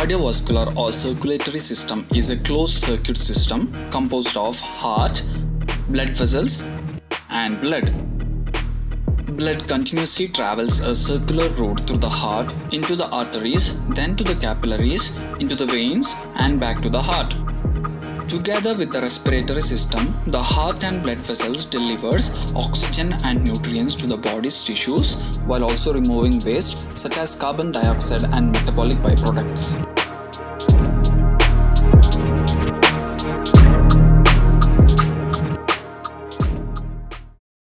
cardiovascular or circulatory system is a closed circuit system composed of heart, blood vessels, and blood. Blood continuously travels a circular route through the heart into the arteries, then to the capillaries, into the veins, and back to the heart. Together with the respiratory system, the heart and blood vessels delivers oxygen and nutrients to the body's tissues while also removing waste such as carbon dioxide and metabolic byproducts.